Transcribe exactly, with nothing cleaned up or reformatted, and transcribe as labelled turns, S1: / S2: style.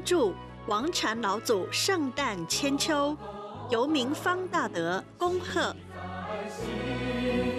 S1: 著王禅老祖圣诞千秋，由明方大德恭贺。